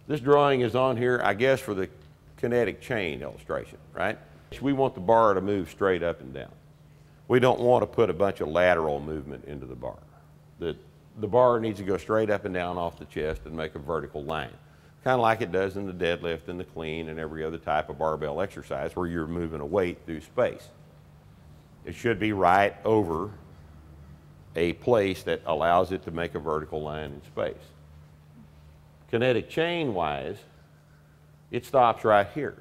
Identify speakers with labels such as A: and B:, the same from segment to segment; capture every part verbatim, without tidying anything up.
A: This drawing is on here, I guess, for the kinetic chain illustration, right? We want the bar to move straight up and down. We don't want to put a bunch of lateral movement into the bar. The, the bar needs to go straight up and down off the chest and make a vertical line, kind of like it does in the deadlift and the clean and every other type of barbell exercise where you're moving a weight through space. It should be right over a place that allows it to make a vertical line in space. Kinetic chain wise, it stops right here.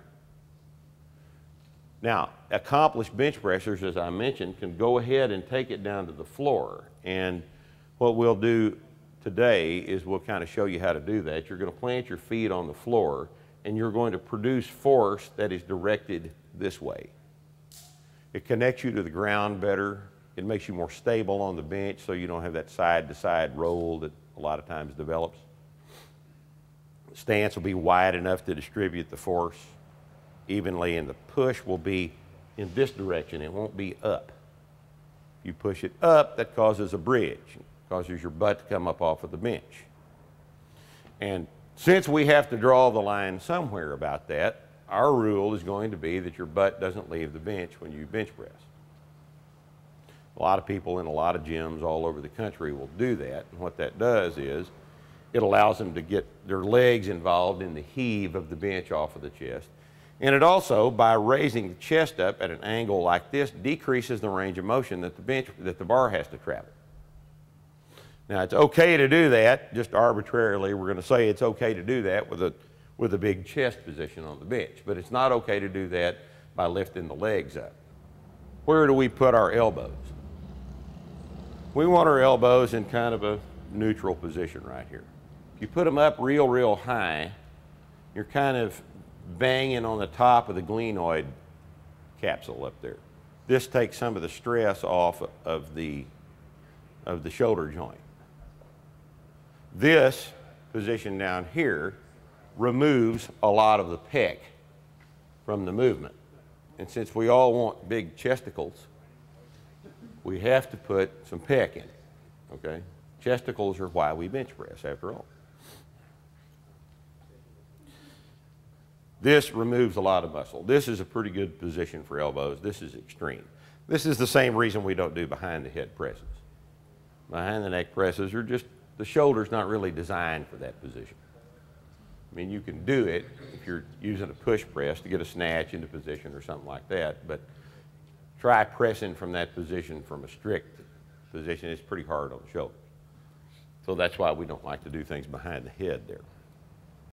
A: Now, accomplished bench pressers, as I mentioned, can go ahead and take it down to the floor. And what we'll do today is we'll kind of show you how to do that. You're going to plant your feet on the floor and you're going to produce force that is directed this way. It connects you to the ground better. It makes you more stable on the bench so you don't have that side-to-side roll that a lot of times develops. The stance will be wide enough to distribute the force evenly, and the push will be in this direction. It won't be up. If you push it up, that causes a bridge. It causes your butt to come up off of the bench. And since we have to draw the line somewhere about that, our rule is going to be that your butt doesn't leave the bench when you bench press. A lot of people in a lot of gyms all over the country will do that, and what that does is it allows them to get their legs involved in the heave of the bench off of the chest. And it also, by raising the chest up at an angle like this, decreases the range of motion that the bench, that the bar has to travel. Now, it's okay to do that, just arbitrarily, we're going to say it's okay to do that with a, with a big chest position on the bench, but it's not okay to do that by lifting the legs up. Where do we put our elbows? We want our elbows in kind of a neutral position right here. If you put them up real, real high, you're kind of banging on the top of the glenoid capsule up there. This takes some of the stress off of the, of the shoulder joint. This position down here removes a lot of the pec from the movement. And since we all want big chesticles, we have to put some pec in it, okay? Chesticles are why we bench press, after all. This removes a lot of muscle. This is a pretty good position for elbows. This is extreme. This is the same reason we don't do behind the head presses. Behind the neck presses are just, the shoulder's not really designed for that position. I mean, you can do it if you're using a push press to get a snatch into position or something like that, but try pressing from that position from a strict position. It's pretty hard on the shoulder. So that's why we don't like to do things behind the head there.